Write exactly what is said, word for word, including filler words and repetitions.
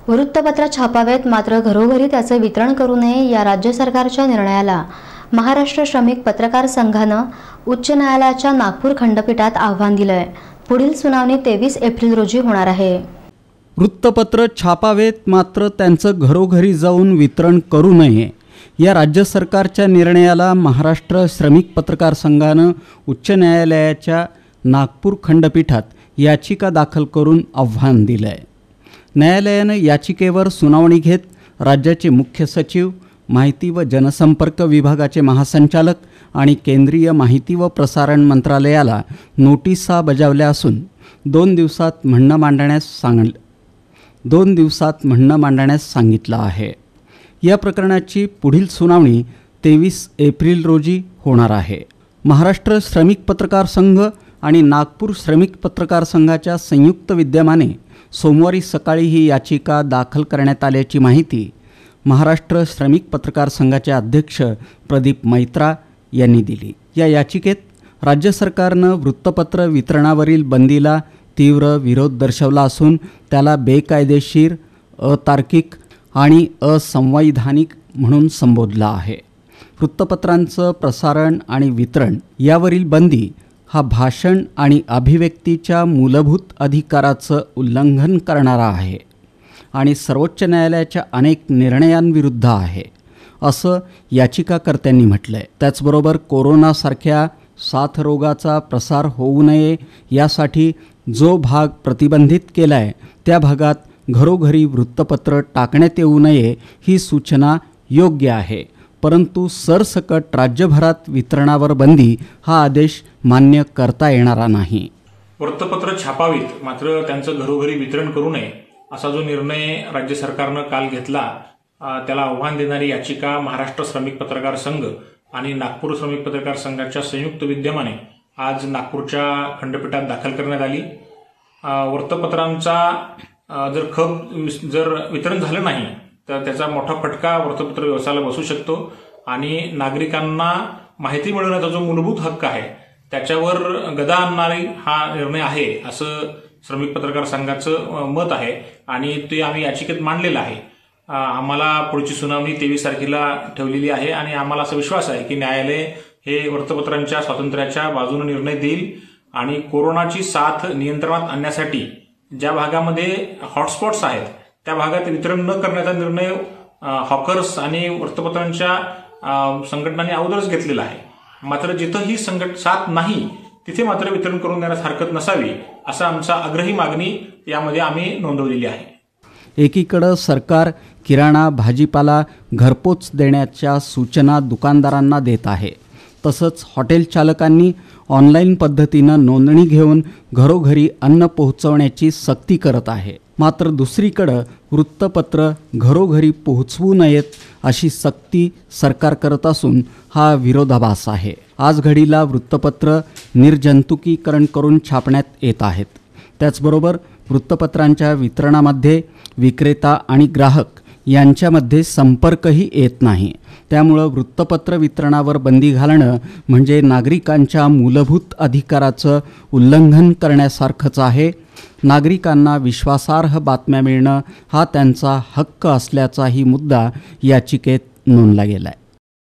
वृत्तपत्र छापावेत मात्र घरोघरी त्याचे वितरण करू नये या राज्य सरकारच्या निर्णयाला महाराष्ट्र श्रमिक पत्रकार संघाने उच्च न्यायालयाच्या नागपूर खंडपीठात आव्हान दिलंय। पुढील सुनावणी तेवीस एप्रिल रोजी होणार आहे। वृत्तपत्र छापावेत मात्र त्यांचं घरोघरी जाऊन वितरण करू नये या राज्य सरकारच्या निर्णयाला महाराष्ट्र श्रमिक पत्रकार संघाने उच्च न्यायालयाच्या नागपूर खंडपीठात याचिका दाखल करून आव्हान दिलंय। न्यायालयाने याचिकेवर सुनावणी घेत राज्याचे मुख्य सचिव, माहिती व जनसंपर्क विभागाचे महासंचालक आणि केंद्रीय माहिती व प्रसारण मंत्रालयाला नोटिसा बजावल्या असून दोन दिवसात म्हणणं मांडण्यास सांग दोन दिवसात म्हणणं मांडण्यास सांगितलं आहे। या प्रकरणाची पुढील सुनावणी तेवीस एप्रिल रोजी होणार आहे। महाराष्ट्र श्रमिक पत्रकार संघ आणि नागपूर श्रमिक पत्रकार संघाच्या संयुक्त विद्यमाने सोमवारी सकाळी ही याचिका दाखल करण्यात आल्याची माहिती महाराष्ट्र श्रमिक पत्रकार संघाचे अध्यक्ष प्रदीप मैत्रा यांनी दिली। या याचिकेत राज्य सरकारनं वृत्तपत्र वितरणावरील बंदीला तीव्र विरोध दर्शवला असून त्याला बेकायदेशीर, अतार्किक आणि असंवैधानिक म्हणून संबोधलं आहे। वृत्तपत्रांचं प्रसारण आणि वितरण यावरील बंदी हा भाषण आणि अभिव्यक्तीच्या मूलभूत अधिकाराचं उल्लंघन करणारा आहे आणि सर्वोच्च न्यायालयाच्या अनेक निर्णयांविरुद्ध आहे असं याचिकाकर्त्यांनी म्हटलंय। त्याचबरोबर कोरोनासारख्या साथरोगाचा प्रसार होऊ नये यासाठी जो भाग प्रतिबंधित केलाय त्या भागात घरोघरी वृत्तपत्र टाकण्यात येऊ नये ही सूचना योग्य आहे, परंतु सरसकट राज्यभरात वितरणावर बंदी हा आदेश मान्य करता येणारा नाही। वृत्तपत्र छापावीत मात्र त्यांचं घरोघरी वितरण करू नये असा जो निर्णय राज्य सरकारनं काल घेतला त्याला आव्हान देणारी याचिका महाराष्ट्र श्रमिक पत्रकार संघ आणि नागपूर श्रमिक पत्रकार संघाच्या संयुक्त विद्यमाने आज नागपूरच्या खंडपीठात दाखल करण्यात आली। वृत्तपत्रांचा जर खप जर वितरण झालं नाही तर त्याचा मोठा फटका वृत्तपत्र व्यवसायाला बसू शकतो आणि नागरिकांना माहिती मिळवण्याचा जो मूलभूत हक्क आहे त्याच्यावर गदा आणणारी हा निर्णय आहे असं श्रमिक पत्रकार संघाचं मत आहे आणि ते आम्ही याचिकेत मांडलेलं आहे। आम्हाला पुढची सुनावणी तेवीस तारखेला ठेवलेली आहे आणि आम्हाला असा विश्वास आहे की न्यायालय हे वृत्तपत्रांच्या स्वातंत्र्याच्या बाजूने निर्णय देईल आणि कोरोनाची साथ नियंत्रणात आणण्यासाठी ज्या भागामध्ये हॉटस्पॉट्स आहेत त्या भागात वितरण न करण्याचा निर्णय हॉकर्स आणि वृत्तपत्रांच्या संघटनांनी अगोदरच घेतलेला आहे। मात्र जिथं ही संघट साथ नाही तिथे मात्र वितरण करून देण्यास हरकत नसावी असा आमचा आग्रही मागणी यामध्ये आम्ही नोंदवलेली आहे। एकीकडे सरकार किराणा भाजीपाला घरपोच देण्याच्या सूचना दुकानदारांना देत आहे, तसंच हॉटेल चालकांनी ऑनलाईन पद्धतीनं नोंदणी घेऊन घरोघरी अन्न पोहोचवण्याची सक्ती करत आहे। मात्र दुसरीकडे वृत्तपत्र घरोघरी पोहोचवू नयेत अशी सक्ती सरकार करत असून हा विरोधाभास आहे। आज घडीला वृत्तपत्र निर्जंतुकीकरण करून छापण्यात येत आहेत। त्याचबरोबर वृत्तपत्रांच्या वितरणामध्ये विक्रेता आणि ग्राहक यांच्यामध्ये संपर्कही येत नाही। त्यामुळे वृत्तपत्र वितरणावर बंदी घालणं म्हणजे नागरिकांच्या मूलभूत अधिकाराचं उल्लंघन करण्यासारखंच आहे। नागरिकांना विश्वासार्ह बातम्या मिळणं हा त्यांचा हक्क असल्याचाही मुद्दा याचिकेत नोंदला गेलाय।